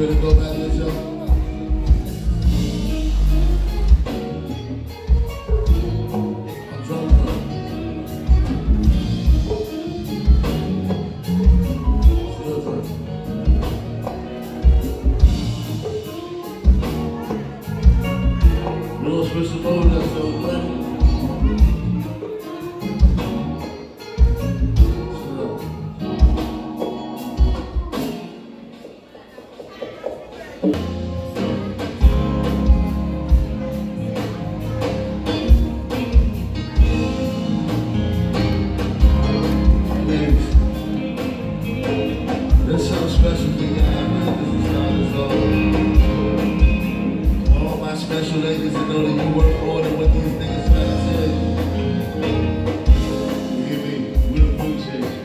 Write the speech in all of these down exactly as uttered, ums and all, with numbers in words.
ready to go back to the show? I'm drunk, bro. Still drunk. You gonna switch the mode up, so buddy? Special ladies that know that you work more than what these niggas try to tell you. You hear me? We appreciate you.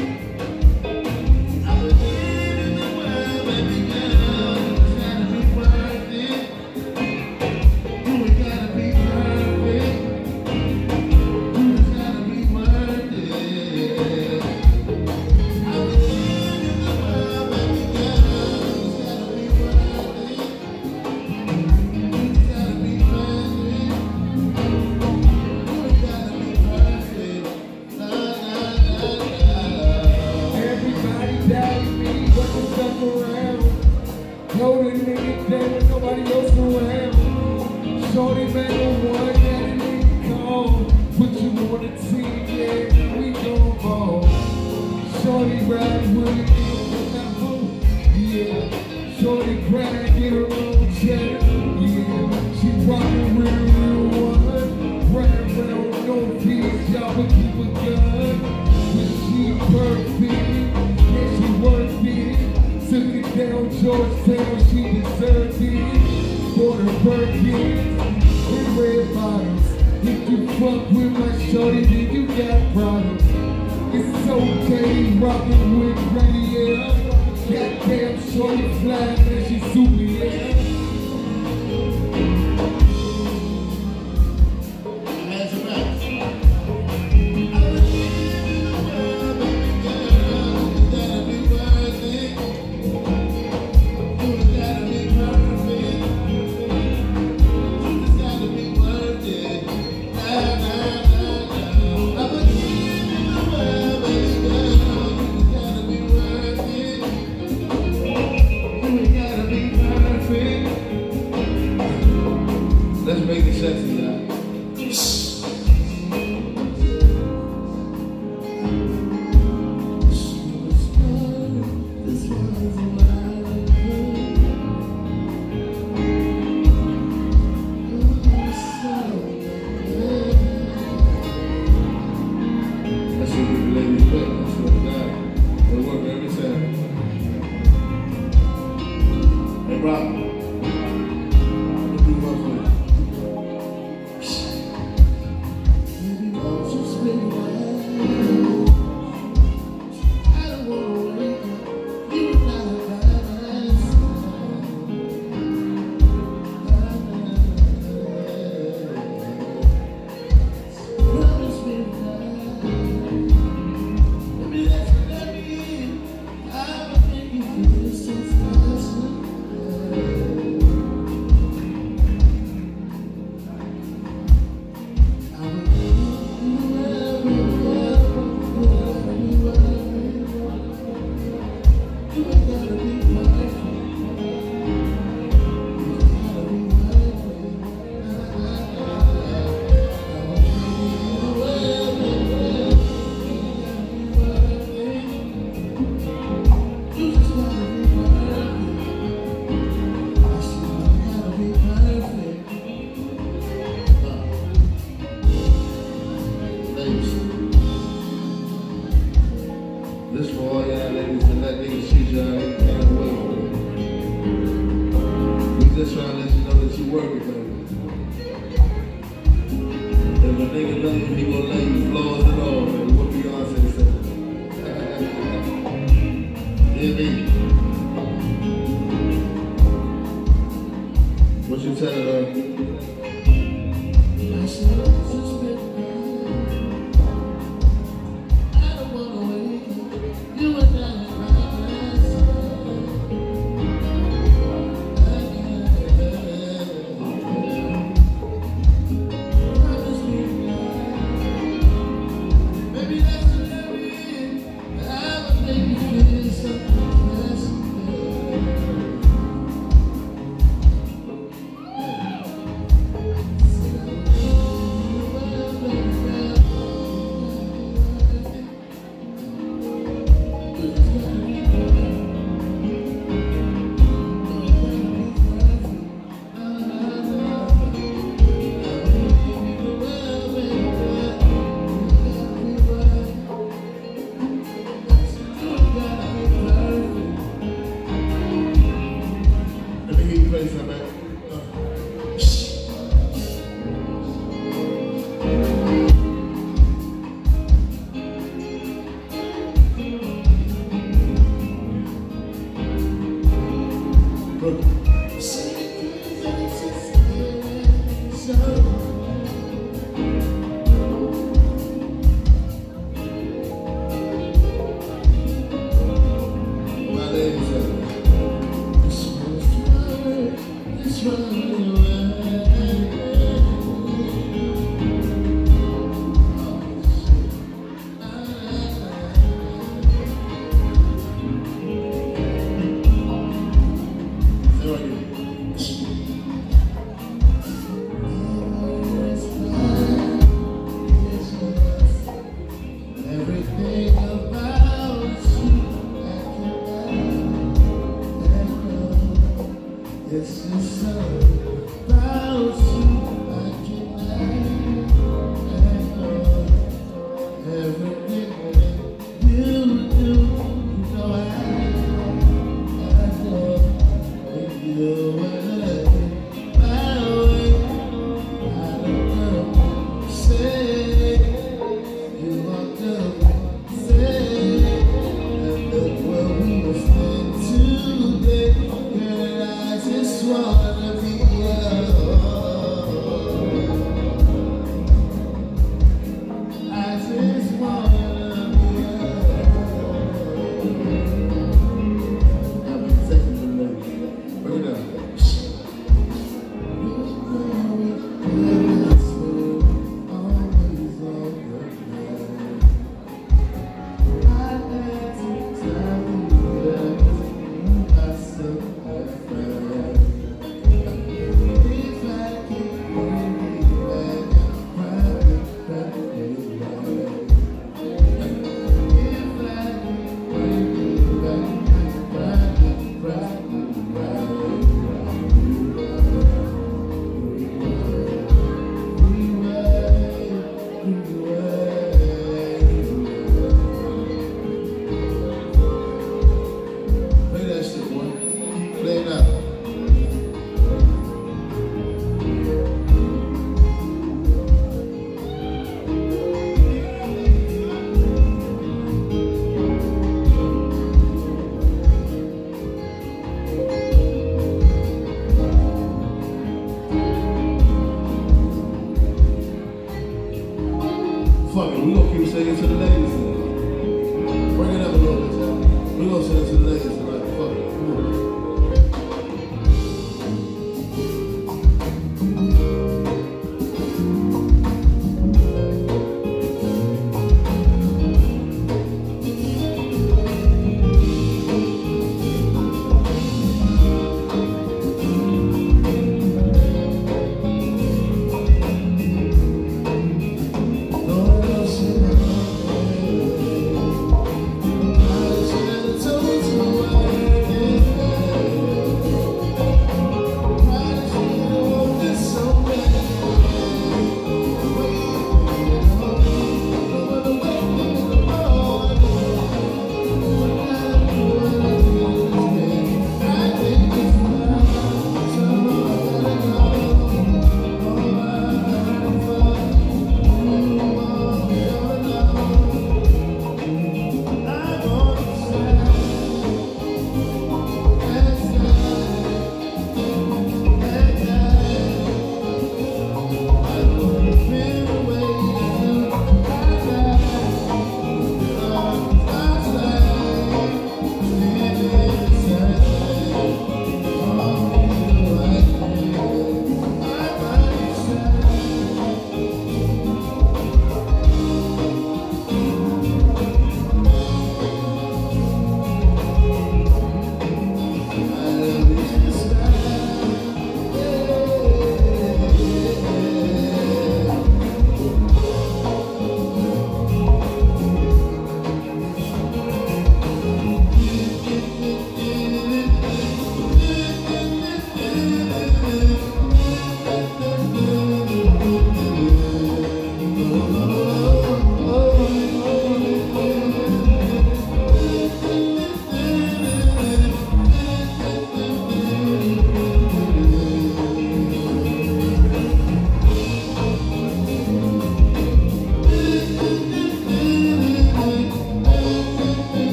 I was in the world, baby girl. It's gotta be worth it. You ain't gotta be perfect. You just gotta be worth it. I was in the world, baby girl. It's gotta be worth it. Know the nigga dead when nobody else around. Shorty man the one that a nigga call. Put you on the team, yeah, we gon' ball. Shorty ride with a nigga from that home, yeah. Shorty grind, get her own cheddar, yeah. She rockin' with a real one. Running around, no fears, y'all but keep a gun. But she perfect, yeah, she worth it. Took it down Georgetown, she deserved it. For the Birkins and red bottoms. If you fuck with my shorty, then you got problems. It's okay, rockin' with radio. Goddamn shorty fly, man, she super, yeah. Let's make it sexy, y'all. That's what the ladies play. That's what God. They work every time. Hey, Rob. This for all y'all ladies and that niggas treat y'all ain't can't wait for it. We just trying to let you know that you working, baby. If a nigga love you, he gonna let you flaws and all, baby. What Beyonce said. Hear me? What you telling her? I said, It's just about you. I can echo everything that you do. You know I, I know if you wanna my way. I don't know. Say you walked up, say and look where we stand today. Girl, I just wanna be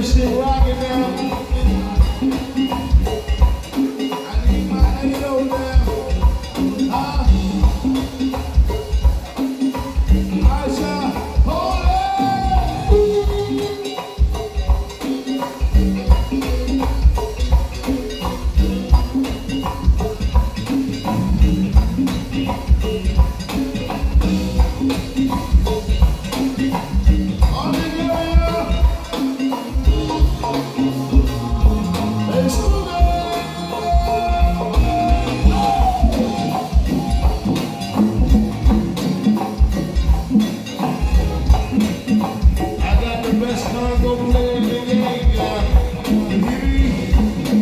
this shit rocking now. I need my halo now. Huh? Aisha, hold it! All together! Let's move it! I got the best cargo player in the game, y'all. You hear me?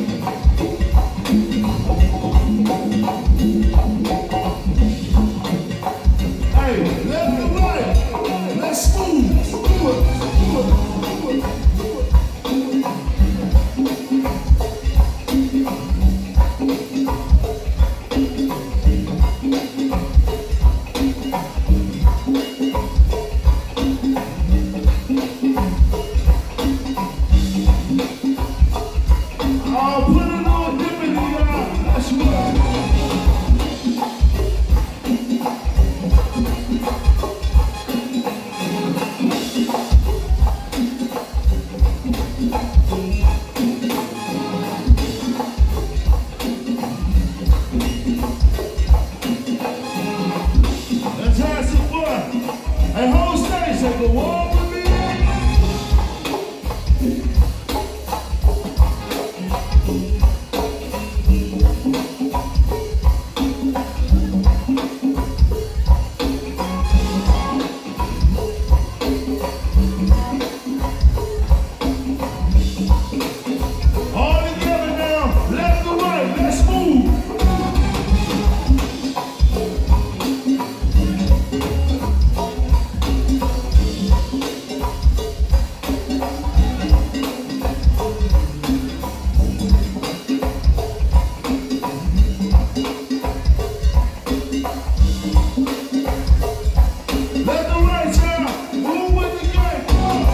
Hey, left and right. Let's move. Move it. Move it. Move it. Oh, put it on different, y'all. That's right. Let's have some fun. Hey, whole stage, say go on with me. All together now, left to right, let's move. Left to right, y'all. Move with the game.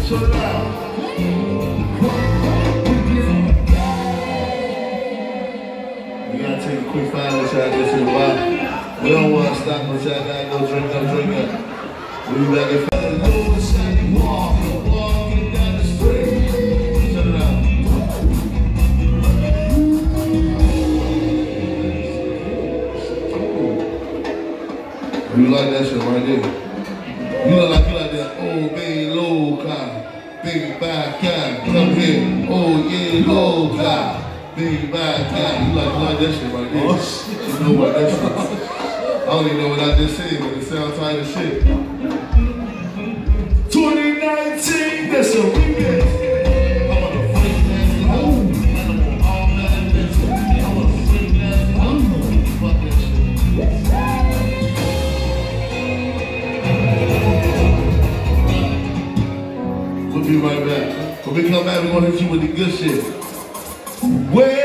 Shut it out. We gotta take a quick five minutes try to get to the bar. We don't want to stop until I gotta go drink up, drink up. We'll be back in five minutes. Walking down the street. Shut it out. You like that shit right there? You look like you like that old baby low car, big bad car, come here, oh yeah, low car, big bad car. You like, you like that shit right there? Oh, shit. You know what that shit? I don't even know what I just said, but it sounds tight as shit. twenty nineteen, that's a remix. I want a freak nasty hoe, and I want all that bitch. I want a freak nasty hoe. Fuck that shit. We'll be right back. When we come back, we're gonna hit you with the good shit. Way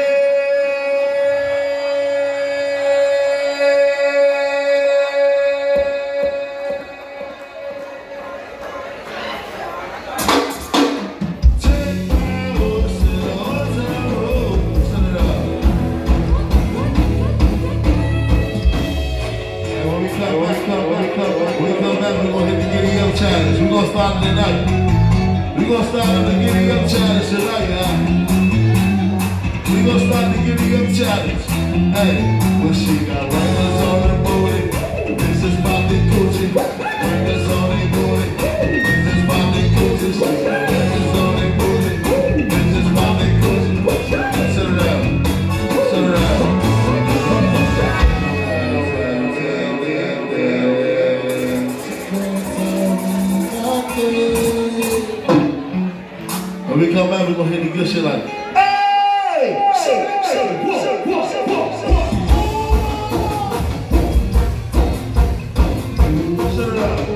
challenge. We're gonna start tonight. We're gonna start on the giddy up challenge tonight, y'all. We're gonna start the giddy up challenge. Hey, well she got ringers on her booty. This is Bobby Coochie. Ringers on her booty. This is Bobby Coochie. Ringers on her booty. This is Bobby Coochie. Sit it out. Sit it out. When we come back, we're gonna hit the good shit like, hey! Say, say, whoa, whoa, whoa, whoa. Shut it up.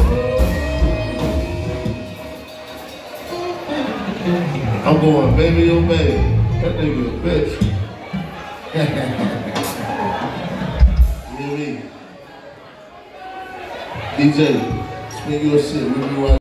I'm going, baby, oh baby. That nigga a bitch. You hear me? D J, spin your shit. We'll be right